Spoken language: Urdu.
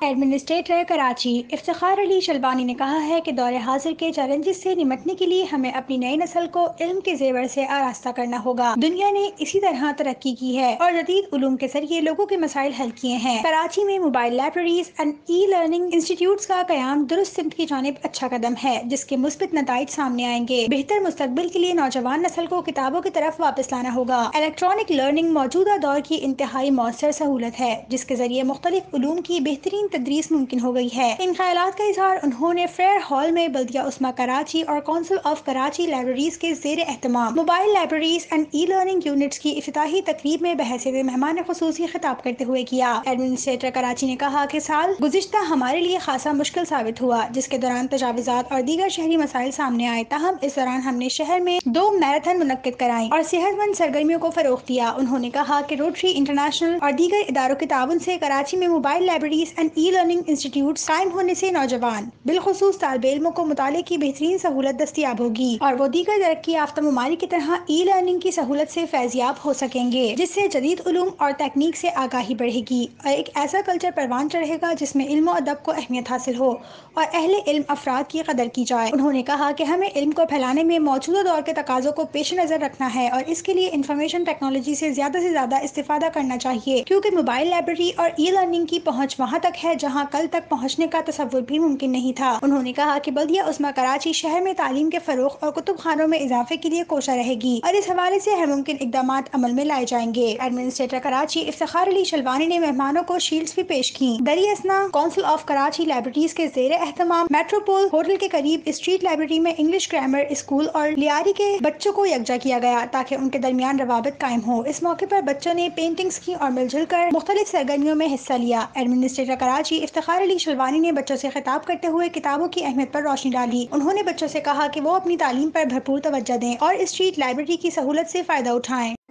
ایڈمنسٹریٹر کراچی افتخار علی شلبانی نے کہا ہے کہ دور حاضر کے چیلنجز سے نمٹنے کے لیے ہمیں اپنی نئی نسل کو علم کے زیور سے آراستہ کرنا ہوگا۔ دنیا نے اسی طرح ترقی کی ہے اور جدید علوم کے ذریعے لوگوں کے مسائل حل کیے ہیں۔ کراچی میں mobile libraries and e learning institutes کا قیام درست سمت کی جانب اچھا قدم ہے، جس کے مثبت نتائج سامنے آئیں گے۔ بہتر مستقبل کے لیے نوجوان نسل کو کتابوں کی طرف واپس لانا ہوگا۔ الیکٹرانک لرننگ موجودہ دور کی انتہائی مؤثر سہولت ہے، جس کے ذریعے مختلف علوم کی بہترین تدریس ممکن ہو گئی ہے۔ ان خیالات کا اظہار انہوں نے فیئر ہال میں بلدیہ عثمہ کراچی اور کونسل آف کراچی لائبریریز کے زیر اہتمام mobile libraries and e learning units کی افتتاحی تقریب میں بحیثیت مہمان خصوصی خطاب کرتے ہوئے کیا۔ ایڈمنسٹریٹر کراچی نے کہا کہ سال گزشتہ ہمارے لیے خاصا مشکل ثابت ہوا، جس کے دوران تجاوزات اور دیگر شہری مسائل سامنے آئے، تاہم اس دوران ہم نے شہر میں 2 میراتھن منعقد کرائیں اور صحت مند سرگرمیوں کو فروغ دیا۔ انہوں نے کہا کہ روٹری انٹرنیشنل اور دیگر اداروں کے تعاون سے کراچی میں mobile libraries and e learning institutes قائم ہونے سے نوجوان، بالخصوص طالب علموں کو مطالعے کی بہترین سہولت دستیاب ہوگی اور وہ دیگر ترقی یافتہ ممالک کی طرح ای لرننگ کی سہولت سے فیضیاب ہو سکیں گے، جس سے جدید علوم اور تکنیک سے آگاہی بڑھے گی اور ایک ایسا کلچر پروان چڑھے گا جس میں علم و ادب کو اہمیت حاصل ہو اور اہل علم افراد کی قدر کی جائے۔ انہوں نے کہا کہ ہمیں علم کو پھیلانے میں موجودہ دور کے تقاضوں کو پیش نظر رکھنا ہے اور اس کے لیے انفارمیشن ٹیکنالوجی سے زیادہ استفادہ کرنا چاہیے، کیونکہ موبائل لائبریری اور ای لرننگ کی پہنچ وہاں تک ہے جہاں کل تک پہنچنے کا تصور بھی ممکن نہیں تھا۔ انہوں نے کہا کہ بلدیہ عثمہ کراچی شہر میں تعلیم کے فروغ اور کتب خانوں میں اضافے کے لیے کوشاں رہے گی اور اس حوالے سے ہر ممکن اقدامات عمل میں لائے جائیں گے۔ ایڈمنسٹریٹر کراچی افتخار علی شلبانی نے مہمانوں کو شیلڈز بھی پیش کیں۔ دریں اثنا کونسل آف کراچی لائبریریز کے زیر اہتمام میٹروپول ہوٹل کے قریب اسٹریٹ لائبریری میں انگلش گرامر اسکول اور لیاری کے بچوں کو یکجا کیا گیا تاکہ ان کے درمیان روابط قائم ہو۔ اس موقع پر بچوں نے پینٹنگز کی اور مل جل کر مختلف سرگرمیوں میں حصہ لیا۔ ایڈمنسٹریٹر کراچی افتخار علی شلبانی نے بچوں سے خطاب کرتے ہوئے کتابوں کی اہمیت پر روشنی ڈالی۔ انہوں نے بچوں سے کہا کہ وہ اپنی تعلیم پر بھرپور توجہ دیں اور اسٹریٹ لائبریری کی سہولت سے فائدہ اٹھائیں۔